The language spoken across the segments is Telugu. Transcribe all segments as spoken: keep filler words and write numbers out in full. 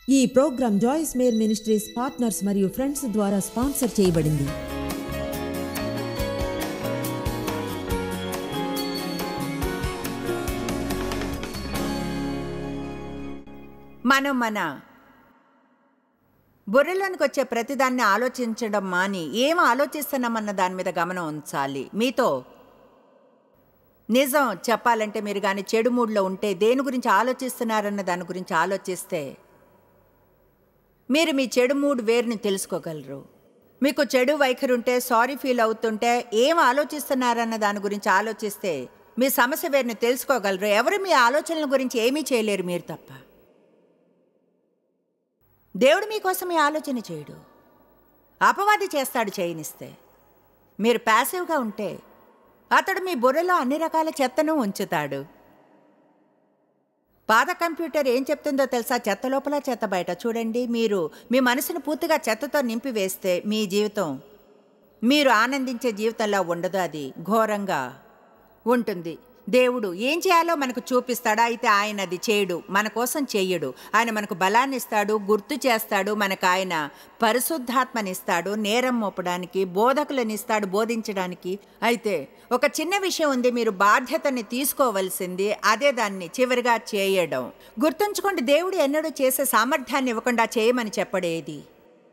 ఈ program Joyce Meyer ministries partners మరియు ఫ్రెండ్స్ ద్వారా స్పాన్సర్ చేయబడింది. మనం మన బుర్రలోనికి వచ్చే ప్రతిదాన్ని ఆలోచించడం మాని ఏం ఆలోచిస్తున్నామన్న దాని మీద గమనం ఉంచాలి. మీతో నిజం చెప్పాలంటే మీరు కానీ చెడు మూడ్లో ఉంటే దేని గురించి ఆలోచిస్తున్నారన్న దాని గురించి ఆలోచిస్తే మీరు మీ చెడు మూడ్ వేరుని తెలుసుకోగలరు. మీకు చెడు వైఖరి ఉంటే, సారీ ఫీల్ అవుతుంటే, ఏం ఆలోచిస్తున్నారన్న దాని గురించి ఆలోచిస్తే మీ సమస్య వేరుని తెలుసుకోగలరు. ఎవరు మీ ఆలోచనల గురించి ఏమీ చేయలేరు మీరు తప్ప. దేవుడు మీకోసం ఈ ఆలోచన చేయడు, అపవాది చేస్తాడు చేయనిస్తే. మీరు ప్యాసివ్గా ఉంటే అతడు మీ బుర్రలో అన్ని రకాల చెత్తను ఉంచుతాడు. పాత కంప్యూటర్ ఏం చెప్తుందో తెలుసా? చెత్త లోపల చెత్త బయట. చూడండి, మీరు మీ మనసును పూర్తిగా చెత్తతో నింపివేస్తే మీ జీవితం మీరు ఆనందించే జీవితంలో ఉండదు, అది ఘోరంగా ఉంటుంది. దేవుడు ఏం చేయాలో మనకు చూపిస్తాడా? అయితే ఆయన అది చేయడు, మన కోసం చెయ్యడు. ఆయన మనకు బలాన్ని ఇస్తాడు, గుర్తు చేస్తాడు. మనకు ఆయన పరిశుద్ధాత్మనిస్తాడు, నేరం మోపడానికి, బోధకులను ఇస్తాడు, బోధించడానికి. అయితే ఒక చిన్న విషయం ఉంది, మీరు బాధ్యతని తీసుకోవలసింది. అదే దాన్ని చివరిగా చేయడం. గుర్తుంచుకోండి, దేవుడు ఎన్నడూ చేసే సామర్థ్యాన్ని ఇవ్వకుండా చేయమని చెప్పడేది.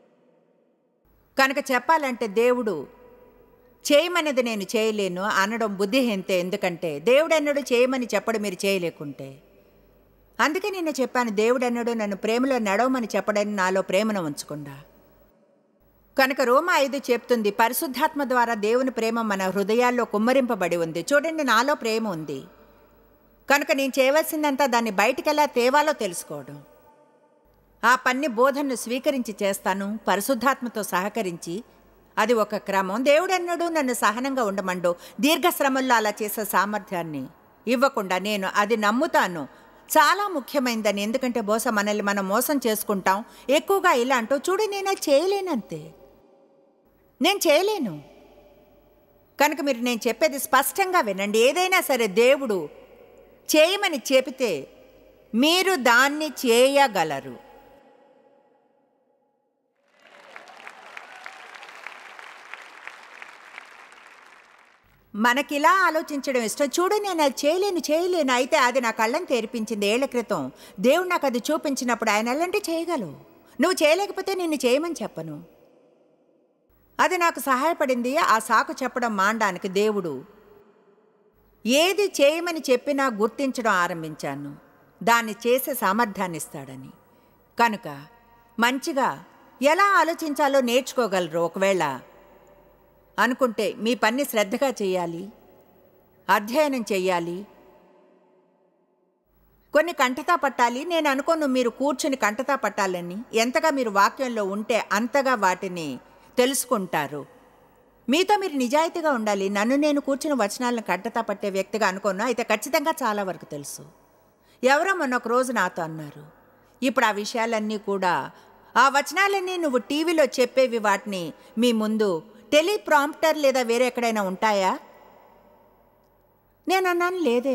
కనుక చెప్పాలంటే దేవుడు చేయమనేది నేను చేయలేను అనడం బుద్ధిహీనతే. ఎందుకంటే దేవుడు ఎన్నడూ చేయమని చెప్పడం మీరు చేయలేకుంటే. అందుకే నేను చెప్పాను, దేవుడు ఎన్నడూ నన్ను ప్రేమలో నడవమని చెప్పడని నాలో ప్రేమను ఉంచకుండా. కనుక రోమా ఐదు చెప్తుంది, పరిశుద్ధాత్మ ద్వారా దేవుని ప్రేమ మన హృదయాల్లో కుమ్మరింపబడి ఉంది. చూడండి, నాలో ప్రేమ ఉంది కనుక నేను చేయవలసిందంతా దాన్ని బయటికెలా తేవాలో తెలుసుకోవడం. ఆ పన్ని బోధనను స్వీకరించి చేస్తాను, పరిశుద్ధాత్మతో సహకరించి. అది ఒక క్రమం. దేవుడెన్నడూ నన్ను సహనంగా ఉండమండు, దీర్ఘశ్రమల్లో అలా చేసే సామర్థ్యాన్ని ఇవ్వకుండా. నేను అది నమ్ముతాను, చాలా ముఖ్యమైనదని. ఎందుకంటే బహుశా మనల్ని మనం మోసం చేసుకుంటాం ఎక్కువగా ఇలా అంటూ. చూడు, నేను అది చేయలేనంతే, నేను చేయలేను. కనుక మీరు నేను చెప్పేది స్పష్టంగా వినండి. ఏదైనా సరే దేవుడు చేయమని చెబితే మీరు దాన్ని చేయగలరు. మనకిలా ఆలోచించడం ఇష్టం. చూడు, నేను అది చేయలేను చేయలేను అయితే అది నా కళ్ళని తెరిపించింది ఏళ్ల క్రితం. దేవుడు నాకు అది చూపించినప్పుడు ఆయన ఎలాంటి చేయగలవు. నువ్వు చేయలేకపోతే నిన్ను చేయమని చెప్పను. అది నాకు సహాయపడింది ఆ సాకు చెప్పడం మానడానికి. దేవుడు ఏది చేయమని చెప్పినా గుర్తించడం ఆరంభించాను, దాన్ని చేసే సామర్థ్యాన్ని ఇస్తాడని. కనుక మంచిగా ఎలా ఆలోచించాలో నేర్చుకోగలరు. ఒకవేళ అనుకుంటే మీ పని శ్రద్ధగా చేయాలి, అధ్యయనం చెయ్యాలి, కొన్ని కంటతా పట్టాలి. నేను అనుకోను మీరు కూర్చుని కంటతా పట్టాలని. ఎంతగా మీరు వాక్యంలో ఉంటే అంతగా వాటిని తెలుసుకుంటారు. మీతో మీరు నిజాయితీగా ఉండాలి. నన్ను నేను కూర్చుని వచనాలను కంటతా పట్టే వ్యక్తిగా అనుకోను, అయితే ఖచ్చితంగా చాలా వరకు తెలుసు. ఎవరో మొన్న ఒక రోజు నాతో అన్నారు, ఇప్పుడు ఆ విషయాలన్నీ కూడా, ఆ వచనాలన్నీ నువ్వు టీవీలో చెప్పేవి, వాటిని మీ ముందు టెలిప్రాంప్టర్ లేదా వేరే ఎక్కడైనా ఉంటాయా? నేను అన్నాను, లేదే.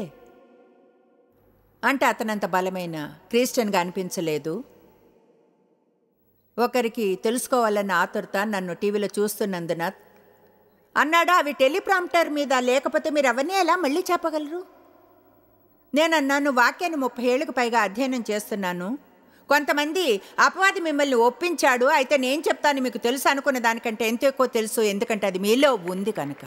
అంటే అతనంత బలమైన క్రిస్టియన్గా అనిపించలేదు. ఒకరికి తెలుసుకోవాలన్న ఆతురత నన్ను టీవీలో చూస్తున్నందున అన్నాడా, అవి టెలిప్రాంప్టర్ మీద లేకపోతే మీరు అవన్నీ ఎలా మళ్ళీ చెప్పగలరు? నేను అన్నాను, వాక్యాన్ని ముప్పై ఏళ్ళకు పైగా అధ్యయనం చేస్తున్నాను. కొంతమంది అపవాది మిమ్మల్ని ఒప్పించాడు, అయితే నేను చెప్తాను మీకు తెలుసు అనుకున్న దానికంటే ఎంత ఎక్కువ తెలుసు, ఎందుకంటే అది మీలో ఉంది కనుక.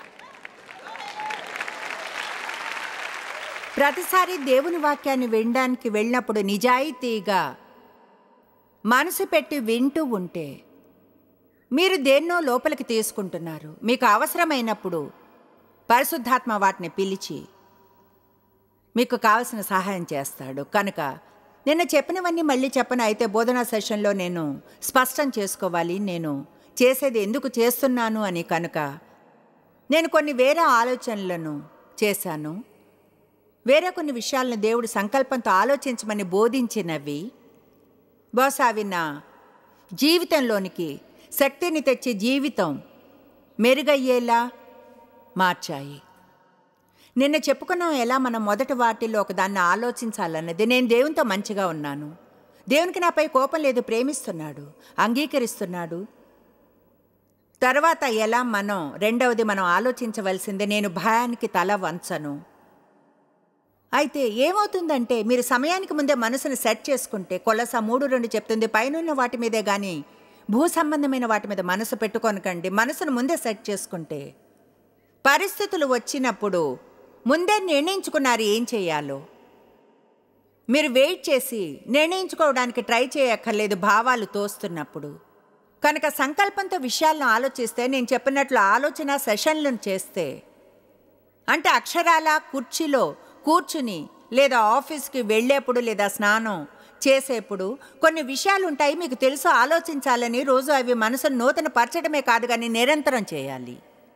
ప్రతిసారి దేవుని వాక్యాన్ని వినడానికి వెళ్ళినప్పుడు నిజాయితీగా మనసు పెట్టి వింటూ ఉంటే మీరు దేన్నో లోపలికి తీసుకుంటున్నారు. మీకు అవసరమైనప్పుడు పరిశుద్ధాత్మ వాటిని పిలిచి మీకు కావలసిన సహాయం చేస్తాడు. కనుక నిన్న చెప్పినవన్నీ మళ్ళీ చెప్పను. అయితే బోధనా సెషన్లో నేను స్పష్టం చేసుకోవాలి నేను చేసేది ఎందుకు చేస్తున్నాను అని. కనుక నేను కొన్ని వేరే ఆలోచనలను చేశాను. వేరే కొన్ని విషయాలను దేవుడు సంకల్పంతో ఆలోచించమని బోధించినవి బహుశా అవి నా జీవితంలోనికి శక్తిని తెచ్చి జీవితం మెరుగయ్యేలా మార్చాయి. నిన్న చెప్పుకున్నాం ఎలా మనం మొదటి వాటిల్లో ఒకదాన్ని ఆలోచించాలన్నది. నేను దేవునితో మంచిగా ఉన్నాను, దేవునికి నాపై కోపం లేదు, ప్రేమిస్తున్నాడు, అంగీకరిస్తున్నాడు. తర్వాత ఎలా మనం రెండవది మనం ఆలోచించవలసిందే, నేను భయానికి తల వంచను. అయితే ఏమవుతుందంటే మీరు సమయానికి ముందే మనసును సెట్ చేసుకుంటే, కొలస మూడు రెండు చెప్తుంది, పైనున్న వాటి మీదే కానీ భూ సంబంధమైన వాటి మీద మనసు పెట్టుకొనకండి. మనసును ముందే సెట్ చేసుకుంటే పరిస్థితులు వచ్చినప్పుడు ముందే నిర్ణయించుకున్నారు ఏం చేయాలో. మీరు వెయిట్ చేసి నిర్ణయించుకోవడానికి ట్రై చేయక్కర్లేదు భావాలు తోస్తున్నప్పుడు. కనుక సంకల్పంతో విషయాలను ఆలోచిస్తే, నేను చెప్పినట్లు ఆలోచన సెషన్లను చేస్తే, అంటే అక్షరాల కుర్చీలో కూర్చుని లేదా ఆఫీస్కి వెళ్ళేప్పుడు లేదా స్నానం చేసేప్పుడు కొన్ని విషయాలు ఉంటాయి, మీకు తెలుసు ఆలోచించాలని. రోజు అవి మనసును నూతన పరచడమే కాదు కానీ నిరంతరం చేయాలి.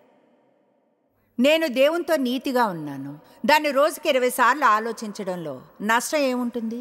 నేను దేవునితో నీతిగా ఉన్నాను, దాన్ని రోజుకి ఇరవై సార్లు ఆలోచించడంలో నష్టం ఏముంటుంది?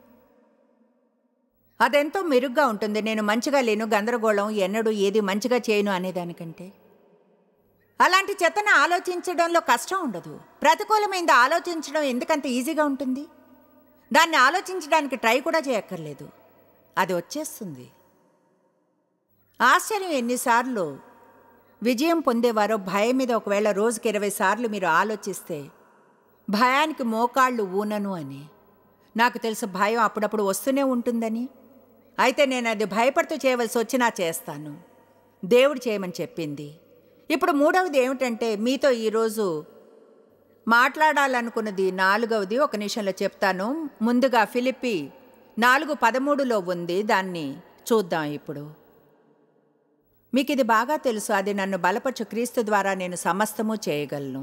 అదెంతో మెరుగ్గా ఉంటుంది. నేను మంచిగా లేను, గందరగోళం, ఎన్నడూ ఏది మంచిగా చేయను అనేదానికంటే. అలాంటి చెత్తను ఆలోచించడంలో కష్టం ఉండదు. ప్రతికూలమైంది ఆలోచించడం ఎందుకంత ఈజీగా ఉంటుంది? దాన్ని ఆలోచించడానికి ట్రై కూడా చేయక్కర్లేదు, అది వచ్చేస్తుంది. ఆశ్చర్యం ఎన్నిసార్లు విజయం పొందేవారో. భయం మీద ఒకవేళ రోజుకి ఇరవై సార్లు మీరు ఆలోచిస్తే, భయానికి మోకాళ్ళు ఊనను అని. నాకు తెలుసు భయం అప్పుడప్పుడు వస్తూనే ఉంటుందని. అయితే నేను అది భయపడుతూ చేయవలసి వచ్చినా చేస్తాను, దేవుడు చేయమని చెప్పింది. ఇప్పుడు మూడవది ఏమిటంటే, మీతో ఈరోజు మాట్లాడాలనుకున్నది నాలుగవది ఒక నిమిషంలో చెప్తాను. ముందుగా ఫిలిప్పీ నాలుగు పదమూడులో ఉంది, దాన్ని చూద్దాం ఇప్పుడు. మీకు ఇది బాగా తెలుసు, అది నన్ను బలపరచు క్రీస్తు ద్వారా నేను సమస్తము చేయగలను.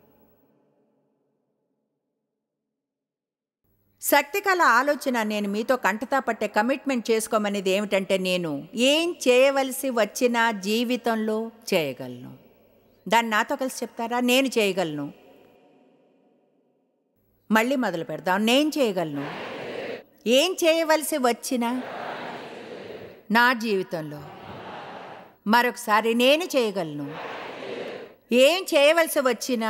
శక్తికల ఆలోచన నేను మీతో కంటతా పట్టే కమిట్మెంట్ చేసుకోమనేది ఏమిటంటే, నేను ఏం చేయవలసి వచ్చినా జీవితంలో చేయగలను. దాన్ని నాతో కలిసి చెప్తారా? నేను చేయగలను. మళ్ళీ మొదలు పెడదాం. నేను చేయగలను. ఏం చేయవలసి వచ్చినా నా జీవితంలో. మరొకసారి, నేను చేయగలను. ఏం చేయవలసి వచ్చినా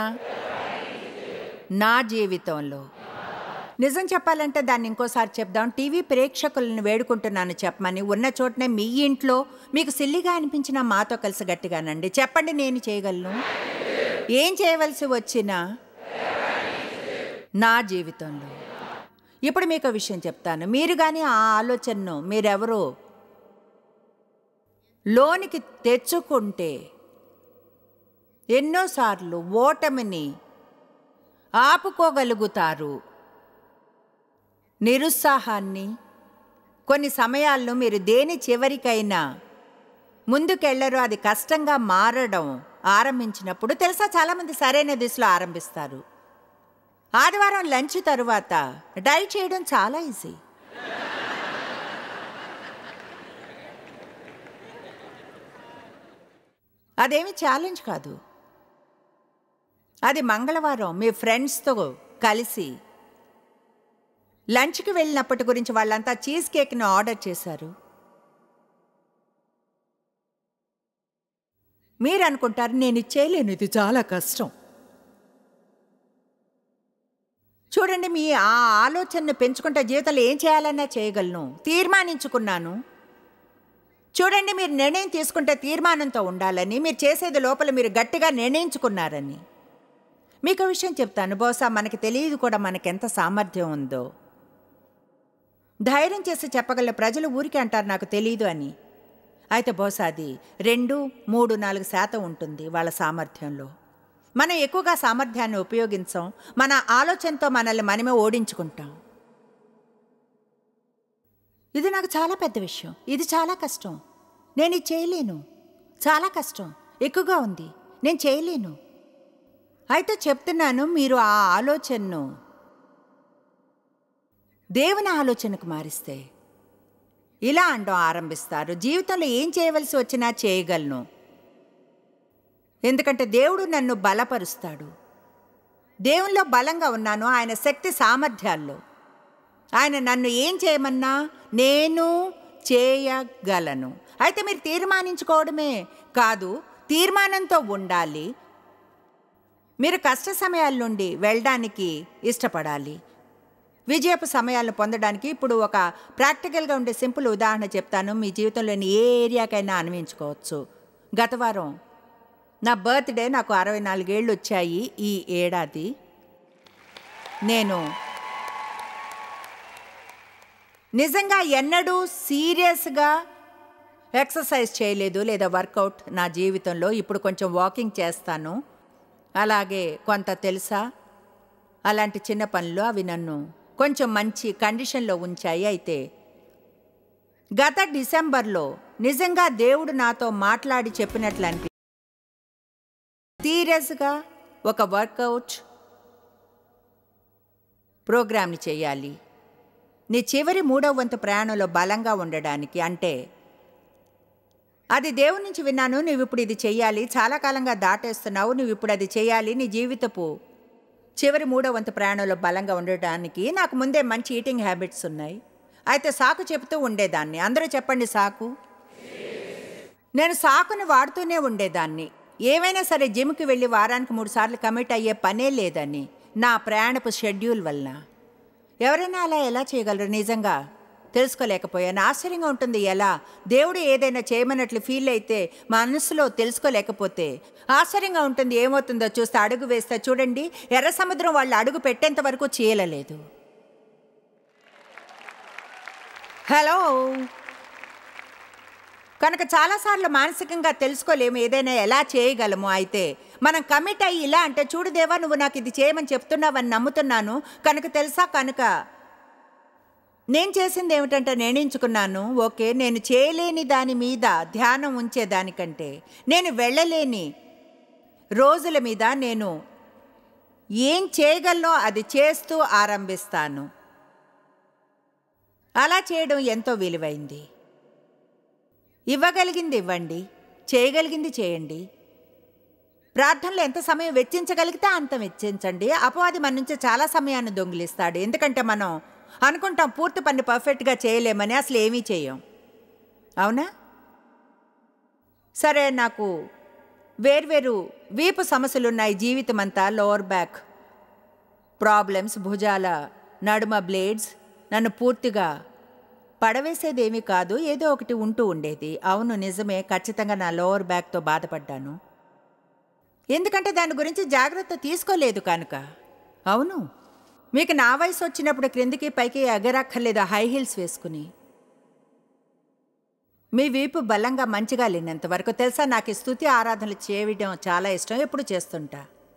నా జీవితంలో. నిజం చెప్పాలంటే దాన్ని ఇంకోసారి చెప్దాం. టీవీ ప్రేక్షకులను వేడుకుంటున్నాను చెప్పమని. ఉన్న చోటనే మీ ఇంట్లో మీకు సిల్లిగా అనిపించిన మాతో కలిసి గట్టిగానండి చెప్పండి, నేను చేయగలను. ఏం చేయవలసి వచ్చినా నా జీవితంలో. ఇప్పుడు మీకు విషయం చెప్తాను. మీరు కానీ ఆ ఆలోచనను మీరెవరో లోనికి తెచ్చుకుంటే ఎన్నోసార్లు ఓటమిని ఆపుకోగలుగుతారు. నిరుత్సాహాన్ని, కొన్ని సమయాల్లో మీరు దేని చివరికైనా ముందుకెళ్లరు, అది కష్టంగా మారడం ఆరంభించినప్పుడు తెలుసా, చాలామంది సరైన దిశలో ఆరంభిస్తారు. ఆదివారం లంచ్ తరువాత డైట్ చేయడం చాలా ఈజీ. అదేమి ఛాలెంజ్ కాదు. అది మంగళవారం మీ ఫ్రెండ్స్తో కలిసి లంచ్కి వెళ్ళినప్పటి గురించి వాళ్ళంతా చీజ్ కేక్ను ఆర్డర్ చేశారు. మీరు అనుకుంటారు, నేను ఇది చేయలేను, ఇది చాలా కష్టం. చూడండి, మీ ఆ ఆలోచనను పెంచుకుంటే జీవితంలో ఏం చేయాలన్నా చేయగలను. తీర్మానించుకున్నాను. చూడండి, మీరు నిర్ణయం తీసుకుంటే తీర్మానంతో ఉండాలని, మీరు చేసేది లోపల మీరు గట్టిగా నిర్ణయించుకున్నారని. మీకు విషయం చెప్తాను, బహుశా మనకి తెలియదు కూడా మనకెంత సామర్థ్యం ఉందో. ధైర్యం చేసి చెప్పగల ప్రజలు ఊరికే అంటారు నాకు తెలియదు అని. అయితే బహుశా అది రెండు మూడు నాలుగు శాతం ఉంటుంది వాళ్ళ సామర్థ్యంలో. మనం ఎక్కువగా సామర్థ్యాన్ని ఉపయోగించాం, మన ఆలోచనతో మనల్ని మనమే ఓడించుకుంటాం. ఇది నాకు చాలా పెద్ద విషయం, ఇది చాలా కష్టం, నేను ఇది చేయలేను, చాలా కష్టం, ఎక్కువగా ఉంది, నేను చేయలేను. అయితే చెప్తున్నాను, మీరు ఆ ఆలోచనను దేవుని ఆలోచనకు మారిస్తే ఇలా అనడం ఆరంభిస్తారు, జీవితంలో ఏం చేయవలసి వచ్చినా చేయగలను, ఎందుకంటే దేవుడు నన్ను బలపరుస్తాడు. దేవునిలో బలంగా ఉన్నాను, ఆయన శక్తి సామర్థ్యాల్లో. ఆయన నన్ను ఏం చేయమన్నా నేను చేయగలను. అయితే మీరు తీర్మానించుకోవడమే కాదు, తీర్మానంతో ఉండాలి. మీరు కష్ట సమయాల నుండి వెళ్ళడానికి ఇష్టపడాలి. విజయపు సమయాలను పొందడానికి ఇప్పుడు ఒక ప్రాక్టికల్గా ఉండే సింపుల్ ఉదాహరణ చెప్తాను. మీ జీవితంలోని ఏ ఏరియాకైనా అన్వయించుకోవచ్చు. గత వారం నా బర్త్డే, నాకు అరవై నాలుగేళ్ళు వచ్చాయి ఈ ఏడాది. నేను నిజంగా ఎన్నడూ సీరియస్గా ఎక్సర్సైజ్ చేయలేదు లేదా వర్కౌట్ నా జీవితంలో. ఇప్పుడు కొంచెం వాకింగ్ చేస్తాను, అలాగే కొంత తెలుసా అలాంటి చిన్న పనులు, అవి నన్ను కొంచెం మంచి కండిషన్లో ఉంచాయి. అయితే గత డిసెంబర్లో నిజంగా దేవుడు నాతో మాట్లాడి చెప్పినట్లు అనిపి సీరియస్గా ఒక వర్కౌట్ ప్రోగ్రామ్ని చేయాలి నీ చివరి మూడవ వంతు ప్రయాణంలో బలంగా ఉండడానికి. అంటే అది దేవుడి నుంచి విన్నాను, నువ్వు ఇప్పుడు ఇది చెయ్యాలి, చాలా కాలంగా దాటేస్తున్నావు, నువ్వు ఇప్పుడు అది చేయాలి నీ జీవితపు చివరి మూడవ వంతు ప్రయాణంలో బలంగా ఉండడానికి. నాకు ముందే మంచి ఈటింగ్ హ్యాబిట్స్ ఉన్నాయి. అయితే సాకు చెబుతూ ఉండేదాన్ని. అందరూ చెప్పండి సాకు. నేను సాకుని వాడుతూనే ఉండేదాన్ని. ఏమైనా సరే జిమ్కి వెళ్ళి వారానికి మూడు సార్లు కమిట్ అయ్యే పనే లేదని నా ప్రయాణపు షెడ్యూల్ వలన. ఎవరైనా అలా ఎలా చేయగలరు? నిజంగా తెలుసుకోలేకపోయాను. ఆశ్చర్యంగా ఉంటుంది, ఎలా దేవుడు ఏదైనా చేయమన్నట్లు ఫీల్ అయితే మనసులో తెలుసుకోలేకపోతే ఆశ్చర్యంగా ఉంటుంది. ఏమవుతుందో చూస్తే అడుగు వేస్తే చూడండి, ఎర్ర సముద్రం వాళ్ళు అడుగు పెట్టేంత వరకు చేయలేదు. హలో. కనుక చాలాసార్లు మానసికంగా తెలుసుకోలేము ఏదైనా ఎలా చేయగలము. అయితే మనం కమిట్ అయ్యి ఇలా అంటే, చూడు దేవా నువ్వు నాకు ఇది చేయమని చెప్తున్నావని నమ్ముతున్నాను కనుక తెలుసా, కనుక నేను చేసింది ఏమిటంటే నిర్ణయించుకున్నాను, ఓకే నేను చేయలేని దాని మీద ధ్యానం ఉంచేదానికంటే నేను వెళ్ళలేని రోజుల మీద నేను ఏం చేయగలనో అది చేస్తూ ఆరంభిస్తాను. అలా చేయడం ఎంతో విలువైంది. ఇవ్వగలిగింది ఇవ్వండి, చేయగలిగింది చేయండి. ప్రార్థనలో ఎంత సమయం వెచ్చించగలిగితే అంత వెచ్చించండి. అపవాది మన నుంచి చాలా సమయాన్ని దొంగిలిస్తాడు. ఎందుకంటే మనం అనుకుంటాం పూర్తి పని పర్ఫెక్ట్గా చేయలేమని, అసలు ఏమీ చేయం. అవునా? సరే, నాకు వేర్వేరు వీపు సమస్యలు ఉన్నాయి జీవితం అంతా. లోవర్ బ్యాక్ ప్రాబ్లమ్స్, భుజాల నడుమ బ్లేడ్స్. నన్ను పూర్తిగా పడవేసేదేమీ కాదు, ఏదో ఒకటి ఉంటూ ఉండేది. అవును నిజమే, ఖచ్చితంగా నా లోవర్ బ్యాక్తో బాధపడ్డాను. ఎందుకంటే దాని గురించి జాగ్రత్త తీసుకోలేదు కనుక. అవును, మీకు నా వయసు వచ్చినప్పుడు క్రిందికి పైకి ఎగరక్కర్లేదు హై హీల్స్ వేసుకుని. మీ వీపు బలంగా మంచిగా లేనంత వరకు. తెలుసా, నాకు ఈ స్తుతి ఆరాధనలు చేయడం చాలా ఇష్టం, ఎప్పుడు చేస్తుంటా.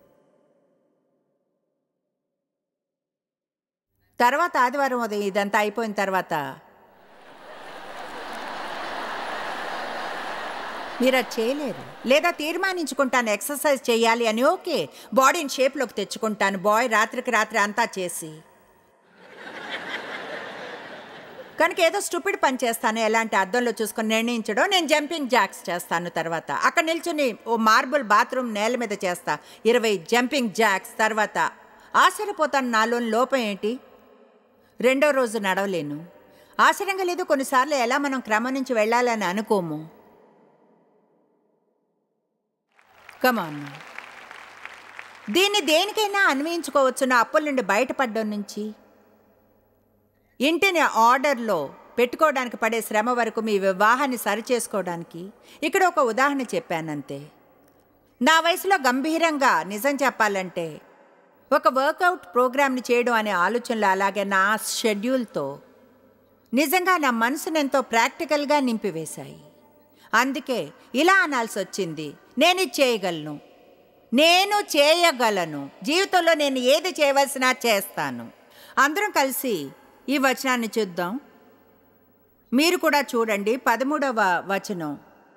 తర్వాత ఆదివారం ఉదయం ఇదంతా అయిపోయిన తర్వాత మీరు అది చేయలేరు. లేదా తీర్మానించుకుంటాను ఎక్సర్సైజ్ చేయాలి అని, ఓకే బాడీని షేప్లోకి తెచ్చుకుంటాను, బాయ్ రాత్రికి రాత్రి అంతా చేసి. కనుక ఏదో స్టూపిడ్ పని చేస్తాను, ఎలాంటి అద్దంలో చూసుకొని నిర్ణయించడం. నేను జంపింగ్ జాక్స్ చేస్తాను, తర్వాత అక్కడ నిల్చుని ఓ మార్బుల్ బాత్రూమ్ నేల మీద చేస్తా ఇరవై జంపింగ్ జాక్స్. తర్వాత ఆశ్చర్యపోతాను, నాలోని లోపం ఏంటి, రెండో రోజు నడవలేను. ఆశ్చర్యంగా లేదు, కొన్నిసార్లు ఎలా మనం క్రమం నుంచి వెళ్ళాలని అనుకోము. కమాన్, దీన్ని దేనికైనా అన్వయించుకోవచ్చు. నా అప్పుల నుండి బయటపడడం నుంచి ఇంటిని ఆర్డర్లో పెట్టుకోవడానికి పడే శ్రమ వరకు, మీ వివాహాన్ని సరిచేసుకోవడానికి. ఇక్కడ ఒక ఉదాహరణ చెప్పానంతే. నా వయసులో గంభీరంగా నిజం చెప్పాలంటే ఒక వర్కౌట్ ప్రోగ్రామ్ని చేయడం అనే ఆలోచనలు, అలాగే నా షెడ్యూల్తో నిజంగా నా మనసును ఎంతో ప్రాక్టికల్గా నింపివేశాయి. అందుకే ఇలా అనాల్సి వచ్చింది, నేను ఇది చేయగలను, నేను చేయగలను, జీవితంలో నేను ఏది చేయవలసినా చేస్తాను. అందరం కలిసి ఈ వచనాన్ని చూద్దాం. మీరు కూడా చూడండి. పదమూడవ వచనం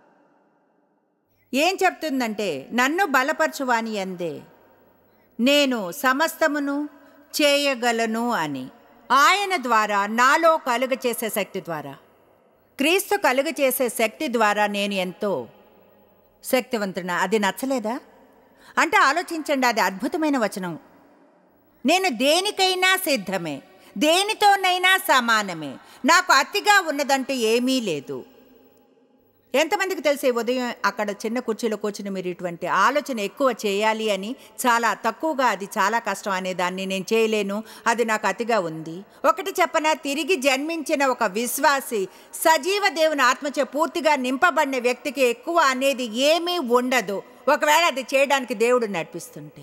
ఏం చెప్తుందంటే, నన్ను బలపరచువాని అందే నేను సమస్తమును చేయగలను అని. ఆయన ద్వారా, నాలో కలుగ చేసే శక్తి ద్వారా, క్రీస్తు కలుగ చేసే శక్తి ద్వారా నేను ఎంతో శక్తివంతున. అది నచ్చలేదా? అంటే ఆలోచించండి, అది అద్భుతమైన వచనం. నేను దేనికైనా సిద్ధమే, దేనితోనైనా సమానమే, నాకు అతిగా ఉన్నదంటూ ఏమీ లేదు. ఎంతమందికి తెలిసే ఉదయం అక్కడ చిన్న కుర్చీలో కూర్చుని మీరు ఇటువంటి ఆలోచన ఎక్కువ చేయాలి అని, చాలా తక్కువగా అది చాలా కష్టం అనే దాన్ని నేను చేయలేను, అది నాకు అతిగా ఉంది. ఒకటి చెప్పనా, తిరిగి జన్మించిన ఒక విశ్వాసి, సజీవ దేవుని ఆత్మచే పూర్తిగా నింపబడిన వ్యక్తికి ఎక్కువ అనేది ఏమీ ఉండదు, ఒకవేళ అది చేయడానికి దేవుడు నడిపిస్తుంటే.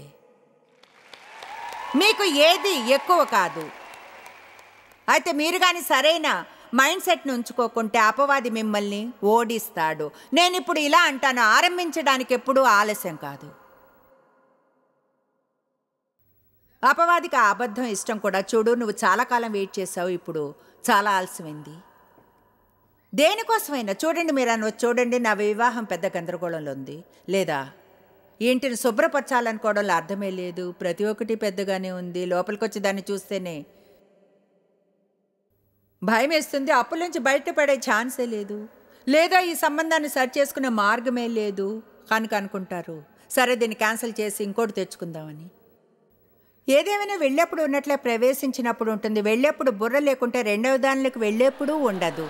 మీకు ఏది ఎక్కువ కాదు. అయితే మీరు కానీ సరైన మైండ్ సెట్ని ఉంచుకోకుంటే అపవాది మిమ్మల్ని ఓడిస్తాడు. నేను ఇప్పుడు ఇలా అంటాను, ఆరంభించడానికి ఎప్పుడూ ఆలస్యం కాదు. అపవాదికి ఆ అబద్ధం ఇష్టం కూడా. చూడు, నువ్వు చాలా కాలం వెయిట్ చేసావు, ఇప్పుడు చాలా ఆలస్యమైంది. దేనికోసమైనా చూడండి, మీరు అనవచ్చు, చూడండి నా వివాహం పెద్ద గందరగోళంలో ఉంది, లేదా ఇంటిని శుభ్రపరచాలనుకోవడంలో అర్థమే లేదు, ప్రతి ఒక్కటి పెద్దగానే ఉంది, లోపలికి వచ్చి దాన్ని చూస్తేనే భయం వేస్తుంది, అప్పుల నుంచి బయటపడే ఛాన్సే లేదు, లేదా ఈ సంబంధాన్ని సరి చేసుకునే మార్గమే లేదు కనుక అనుకుంటారు, సరే దీన్ని క్యాన్సిల్ చేసి ఇంకోటి తెచ్చుకుందామని. ఏదేమైనా వెళ్ళేప్పుడు ఉన్నట్లే ప్రవేశించినప్పుడు ఉంటుంది, వెళ్ళేప్పుడు బుర్ర లేకుంటే రెండవ దానిలోకి వెళ్ళేప్పుడు ఉండదు.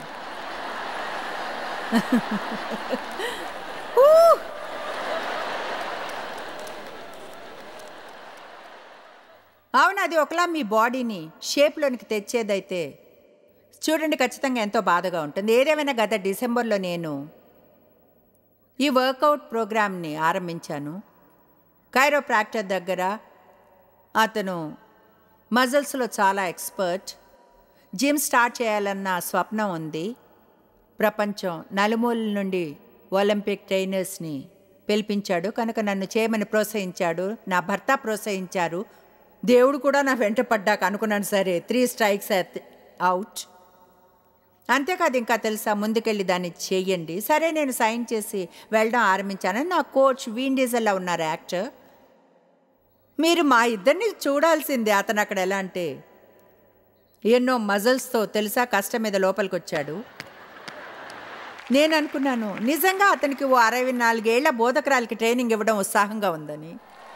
అవును, అది ఒకలా మీ బాడీని షేప్లోనికి తెచ్చేదైతే చూడండి ఖచ్చితంగా ఎంతో బాధగా ఉంటుంది. ఏదేమైనా గత డిసెంబర్లో నేను ఈ వర్కౌట్ ప్రోగ్రామ్ని ఆరంభించాను. కైరోప్రాక్టర్ దగ్గర అతను మజిల్స్లో చాలా ఎక్స్పర్ట్. జిమ్ స్టార్ట్ చేయాలన్న స్వప్నం ఉంది. ప్రపంచం నలుమూలల నుండి ఒలింపిక్ ట్రైనర్స్ని పిలిపించాడు కనుక నన్ను చేయమని ప్రోత్సహించాడు. నా భర్త ప్రోత్సహించారు. దేవుడు కూడా నా వెంట పడ్డాక అనుకున్నాను, సరే త్రీ స్ట్రైక్స్ అవుట్. అంతేకాదు, ఇంకా తెలుసా, ముందుకెళ్ళి దాన్ని చెయ్యండి. సరే నేను సైన్ చేసి వెళ్ళడం ఆరంభించాను. నా కోచ్ వీన్ డీజెల్లా ఉన్నారు, యాక్టర్. మీరు మా ఇద్దరిని చూడాల్సిందే. అతను అక్కడ ఎలా అంటే ఎన్నో మజిల్స్తో తెలుసా కష్టం మీద లోపలికి వచ్చాడు. నేను అనుకున్నాను నిజంగా అతనికి ఓ అరవై నాలుగేళ్ల బోధకురాలకి ట్రైనింగ్ ఇవ్వడం ఉత్సాహంగా ఉందని.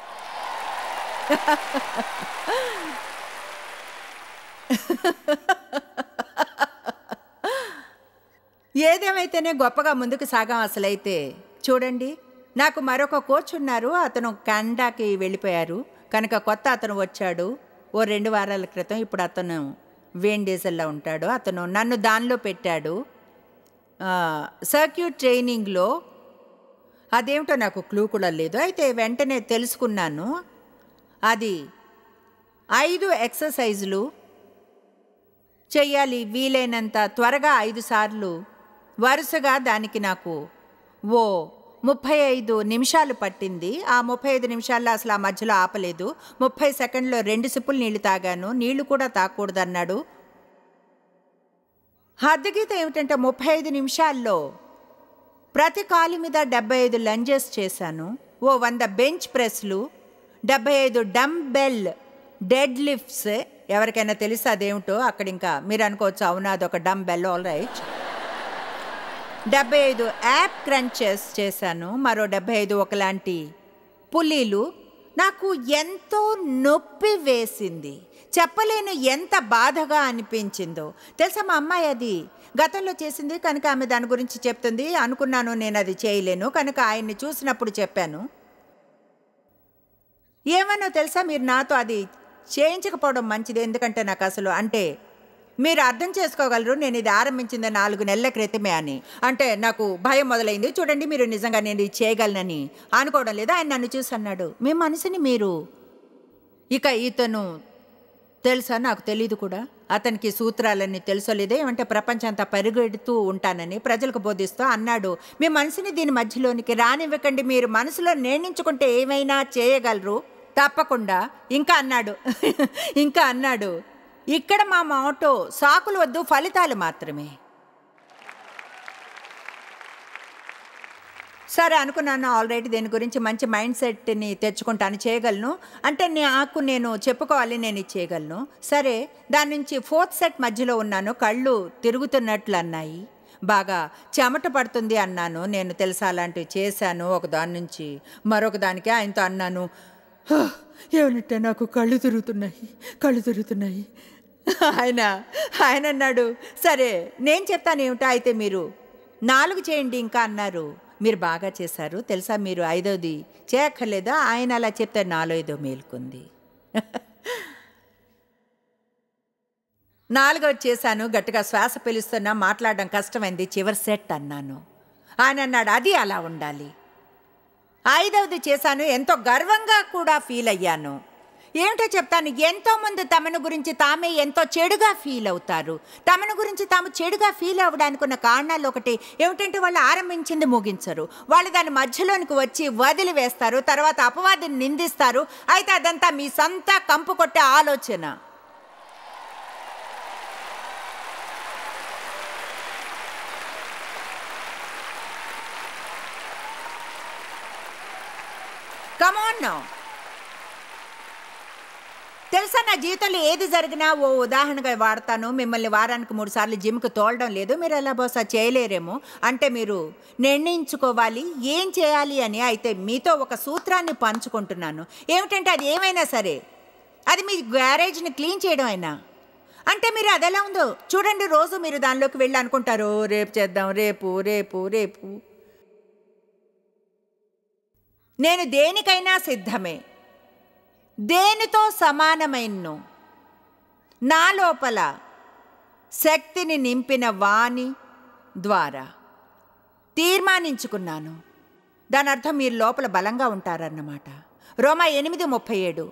ఏదేమైతేనే గొప్పగా ముందుకు సాగాం. అసలైతే చూడండి, నాకు మరొక కోచ్ ఉన్నారు, అతను కెనడాకి వెళ్ళిపోయారు కనుక కొత్త అతను వచ్చాడు ఓ రెండు వారాల క్రితం. ఇప్పుడు అతను వేన్ డీజెల్లా ఉంటాడు. అతను నన్ను దానిలో పెట్టాడు, సర్క్యూట్ ట్రైనింగ్లో. అదేమిటో నాకు క్లూ కూడా లేదు. అయితే వెంటనే తెలుసుకున్నాను, అది ఐదు ఎక్సర్సైజులు చెయ్యాలి, వీలైనంత త్వరగా ఐదు సార్లు వరుసగా. దానికి నాకు ఓ ముప్పై ఐదు నిమిషాలు పట్టింది. ఆ ముప్పై ఐదు నిమిషాల్లో అసలు ఆ మధ్యలో ఆపలేదు. ముప్పై సెకండ్లో రెండు సిప్పులు నీళ్లు తాగాను. నీళ్లు కూడా తాగకూడదు అన్నాడు. హద్దుగీత ఏమిటంటే ముప్పై ఐదు నిమిషాల్లో ప్రతి కాలు మీద డెబ్బై ఐదు లంజెస్ చేశాను, ఓ వంద బెంచ్ ప్రెస్లు, డెబ్బై ఐదు డంబ్ బెల్ డెడ్ లిఫ్ట్స్. ఎవరికైనా తెలుసు అదేమిటో అక్కడ, ఇంకా మీరు అనుకోవచ్చు అవునా అదొక డంబ్ బెల్, ఆల్ రైట్. డెబ్బై ఐదు యాప్ క్రంచెస్ చేశాను, మరో డెబ్బై ఐదు ఒకలాంటి పుల్లీలు. నాకు ఎంతో నొప్పి వేసింది, చెప్పలేను ఎంత బాధగా అనిపించిందో తెలుసా. మా అమ్మాయి అది గతంలో చేసింది కనుక ఆమె దాని గురించి చెప్తుంది. అనుకున్నాను నేను అది చేయలేను కనుక ఆయన్ని చూసినప్పుడు చెప్పాను. ఏమన్నా తెలుసా, మీరు నాతో అది చేయించకపోవడం మంచిది, ఎందుకంటే నాకు అసలు అంటే మీరు అర్థం చేసుకోగలరు, నేను ఇది ఆరంభించింది నాలుగు నెలల క్రితమే అని. అంటే నాకు భయం మొదలైంది. చూడండి, మీరు నిజంగా నేను ఇది చేయగలనని అనుకోవడం లేదు. ఆయన నన్ను చూసి అన్నాడు, మీ మనసుని మీరు ఇక ఇతను తెలుసా, నాకు తెలియదు కూడా, అతనికి సూత్రాలన్నీ తెలుసో లేదో, ఏమంటే ప్రపంచం అంతా పరిగెడుతూ ఉంటానని ప్రజలకు బోధిస్తూ అన్నాడు, మీ మనసుని దీని మధ్యలోనికి రానివ్వకండి, మీరు మనసులో నిర్ణయించుకుంటే ఏమైనా చేయగలరు తప్పకుండా. ఇంకా అన్నాడు ఇంకా అన్నాడు ఇక్కడ మా మోటో సాకులు వద్దు, ఫలితాలు మాత్రమే. సరే అనుకున్నాను, ఆల్రెడీ దీని గురించి మంచి మైండ్ సెట్ని తెచ్చుకుంటాను, చేయగలను అంటే నాకు నేను చెప్పుకోవాలి నేను ఇది చేయగలను. సరే దాని నుంచి ఫోర్త్ సెట్ మధ్యలో ఉన్నాను, కళ్ళు తిరుగుతున్నట్లు అన్నాయి, బాగా చెమట పడుతుంది అన్నాను. నేను తెలుసా అలాంటివి చేశాను. ఒక దాని నుంచి మరొక దానికి ఆయనతో అన్నాను, ఏమనంటే నాకు కళ్ళు తిరుగుతున్నాయి కళ్ళు తిరుగుతున్నాయి ఆయన ఆయన అన్నాడు, సరే నేను చెప్తాను ఏమిటో, అయితే మీరు నాలుగు చేయండి ఇంకా అన్నారు. మీరు బాగా చేశారు తెలుసా, మీరు ఐదోది చేయక్కర్లేదా? ఆయన అలా చెప్తే నాలో ఐదో మేలుకుంది. నాలుగోది చేశాను, గట్టిగా శ్వాస పీలుస్తున్నా, మాట్లాడడం కష్టమైంది, చివరి సెట్ అన్నాను. ఆయన అన్నాడు అది అలా ఉండాలి. ఐదవది చేశాను, ఎంతో గర్వంగా కూడా ఫీల్ అయ్యాను. ఏమిటో చెప్తాను, ఎంతోమంది తమను గురించి తామే ఎంతో చెడుగా ఫీల్ అవుతారు. తమను గురించి తాము చెడుగా ఫీల్ అవ్వడానికి ఉన్న కారణాలు ఒకటి ఏమిటంటే, వాళ్ళు ఆరంభించింది ముగించరు. వాళ్ళు దాని మధ్యలోనికి వచ్చి వదిలివేస్తారు, తర్వాత అపవాదిని నిందిస్తారు. అయితే అదంతా మీ సొంత కంపు కొట్టే ఆలోచన. Come on now. తెలుసా, నా జీవితంలో ఏది జరిగినా ఓ ఉదాహరణగా వాడతాను. మిమ్మల్ని వారానికి మూడు సార్లు జిమ్కి తోలడం లేదు, మీరు ఎలా బహుశా చేయలేరేమో. అంటే మీరు నిర్ణయించుకోవాలి ఏం చేయాలి అని. అయితే మీతో ఒక సూత్రాన్ని పంచుకుంటున్నాను. ఏమిటంటే అది ఏమైనా సరే, అది మీ గ్యారేజ్ని క్లీన్ చేయడం అయినా. అంటే మీరు అది ఎలా ఉందో చూడండి. రోజు మీరు దానిలోకి వెళ్ళి అనుకుంటారు రేపు చేద్దాం, రేపు రేపు రేపు. నేను దేనికైనా సిద్ధమే, దేనితో సమానమైన్ను. నా లోపల శక్తిని నింపిన వాణి ద్వారా తీర్మానించుకున్నాను. దాని అర్థం మీరు లోపల బలంగా ఉంటారన్నమాట. రోమా ఎనిమిది ముప్పై ఏడు.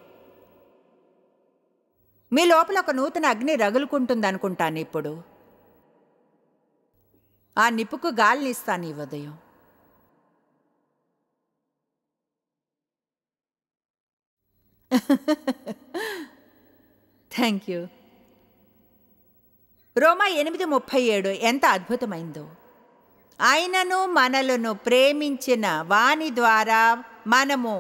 మీ లోపల ఒక నూతన అగ్ని రగులుకుంటుంది అనుకుంటాను. ఇప్పుడు ఆ నిప్పుకు గాలినిస్తాను ఈ ఉదయం. Thank you. రోమా ఎనిమిది ముప్పై ఏడు ఎంత అద్భుతమైందో. ఆయనను మనలను ప్రేమించిన వాని ద్వారా మనము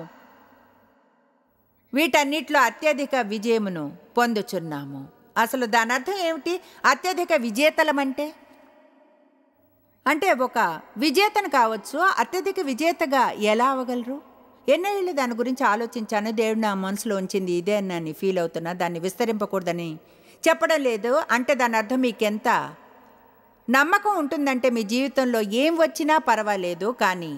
వీటన్నిటిలో అత్యధిక విజయమును పొందుచున్నాము. అసలు దాని అర్థం ఏమిటి? అత్యధిక విజేతలమంటే అంటే ఒక విజేతను కావచ్చు, అత్యధిక విజేతగా ఎలా అవ్వగలరు? ఎన్నేళ్ళు దాని గురించి ఆలోచించాను. దేవుడు నా మనసులో ఉంచింది ఇదే అని ఫీల్ అవుతున్నా. దాన్ని విస్తరింపకూడదని చెప్పడం లేదు. అంటే దాని అర్థం మీకు ఎంత నమ్మకం ఉంటుందంటే మీ జీవితంలో ఏం వచ్చినా పర్వాలేదు, కానీ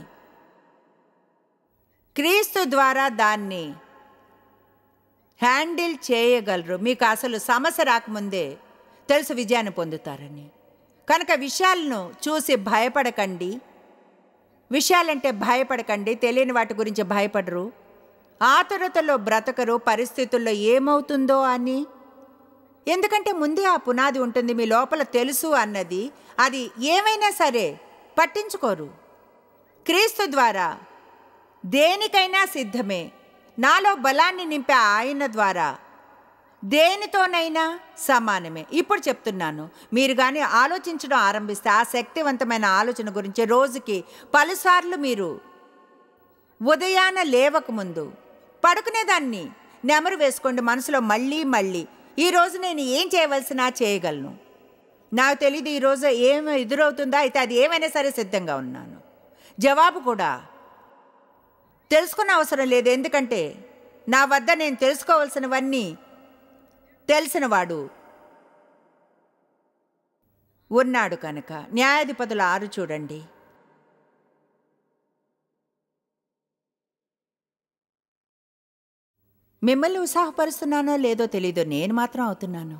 క్రీస్తు ద్వారా దాన్ని హ్యాండిల్ చేయగలరు. మీకు అసలు సమస్య రాకముందే తెలుసు విజయాన్ని పొందుతారని. కనుక విషయాలను చూసి భయపడకండి. విషయాలంటే భయపడకండి. తెలియని వాటి గురించి భయపడరు. ఆతురతలో బ్రతకరు, పరిస్థితుల్లో ఏమవుతుందో అని. ఎందుకంటే ముందే ఆ పునాది ఉంటుంది మీ లోపల, తెలుసు అన్నది. అది ఏమైనా సరే పట్టించుకోరు. క్రీస్తు ద్వారా దేనికైనా సిద్ధమే. నాలో బలాన్ని నింపే ఆయన ద్వారా దేనితోనైనా సమానమే. ఇప్పుడు చెప్తున్నాను, మీరు కానీ ఆలోచించడం ఆరంభిస్తే ఆ శక్తివంతమైన ఆలోచన గురించి రోజుకి పలుసార్లు మీరు ఉదయాన లేవకముందు పడుకునేదాన్ని నెమరు వేసుకోండి మనసులో మళ్ళీ మళ్ళీ. ఈరోజు నేను ఏం చేయవలసినా చేయగలను. నాకు తెలియదు ఈరోజు ఏం ఎదురవుతుందో, అయితే అది ఏమైనా సరే సిద్ధంగా ఉన్నాను. జవాబు కూడా తెలుసుకున్న అవసరం లేదు, ఎందుకంటే నా వద్ద నేను తెలుసుకోవాల్సినవన్నీ తెలిసినవాడు ఉన్నాడు కనుక. న్యాయాధిపతుల ఆరు చూడండి. మిమ్మల్ని ఉత్సాహపరుస్తున్నానో లేదో తెలీదు, నేను మాత్రం అవుతున్నాను.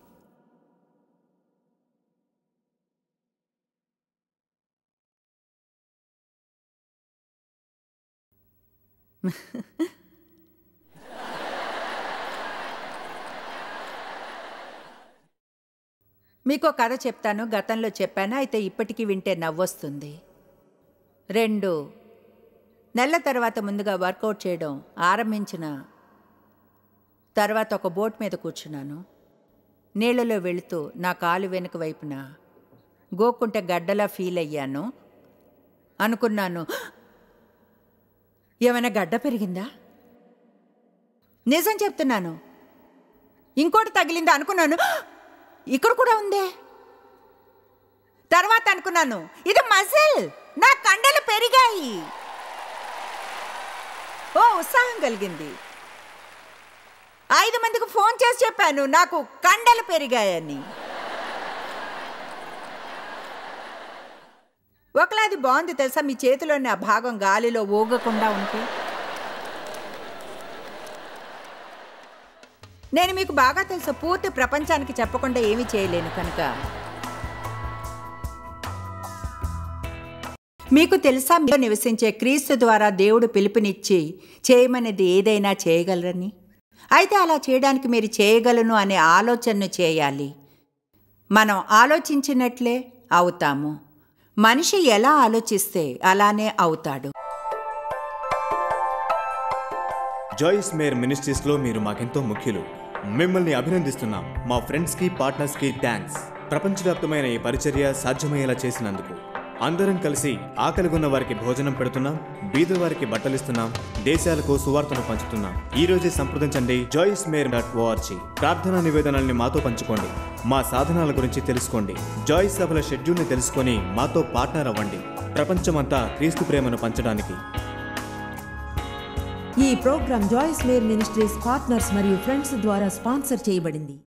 మీకు కథ చెప్తాను. గతంలో చెప్పాను, అయితే ఇప్పటికీ వింటే నవ్వొస్తుంది. రెండు నెలల తర్వాత ముందుగా వర్కౌట్ చేయడం ఆరంభించిన తర్వాత ఒక బోట్ మీద కూర్చున్నాను. నీళ్ళలో వెళుతూ నా కాలు వెనుక వైపున గోకుంటే గడ్డలా ఫీల్ అయ్యాను. అనుకున్నాను, ఏమైనా గడ్డ పెరిగిందా? నిజం చెప్తున్నాను. ఇంకోటి తగిలిందా అనుకున్నాను, ఇక్కడ కూడా ఉందే. తర్వాత అనుకున్నాను, ఇది మజిల్, నా కండలు పెరిగాయి. ఓ ఉత్సాహం కలిగింది. ఐదు మందికి ఫోన్ చేసి చెప్పాను నాకు కండలు పెరిగాయని. ఒకలా అది బాగుంది తెలుసా, మీ చేతిలోని ఆ భాగం గాలిలో ఊగకుండా ఉంటే. నేను మీకు బాగా తెలుసు, పూర్తి ప్రపంచానికి చెప్పకుండా ఏమీ చేయలేను కనుక. మీకు తెలుసా, మీలో నివసించే క్రీస్తు ద్వారా దేవుడు పిలుపునిచ్చి చేయమనేది ఏదైనా చేయగలరని. అయితే అలా చేయడానికి మీరు చేయగలను అనే ఆలోచనను చేయాలి. మనం ఆలోచించినట్లే అవుతాము. మనిషి ఎలా ఆలోచిస్తే అలానే అవుతాడు. జాయిస్ మేర్ మినిస్ట్రీస్లో మీరు మాకెంతో ముఖ్యులు. మిమ్మల్ని అభినందిస్తున్నాం. మా ఫ్రెండ్స్కి, పార్ట్నర్స్కి థ్యాంక్స్. ప్రపంచవ్యాప్తమైన ఈ పరిచర్య సాధ్యమయ్యేలా చేసినందుకు. అందరం కలిసి ఆకలిగొన్న వారికి భోజనం పెడుతున్నాం, బీదవారికి బట్టలిస్తున్నాం, దేశాలకు సువార్తను పంచుతున్నాం. ఈ రోజే సంప్రదించండి జాయిస్ మేర్ డాట్ ఓఆర్జీ. ప్రార్థనా నివేదనల్ని మాతో పంచుకోండి. మా సాధనాల గురించి తెలుసుకోండి. జాయిస్ సభల షెడ్యూల్ని తెలుసుకొని మాతో పార్ట్నర్ అవ్వండి. ప్రపంచమంతా క్రీస్తు ప్రేమను పంచడానికి. ఈ program Joyce Meyer ministries partners మరియు ఫ్రెండ్స్ ద్వారా స్పాన్సర్ చేయబడింది.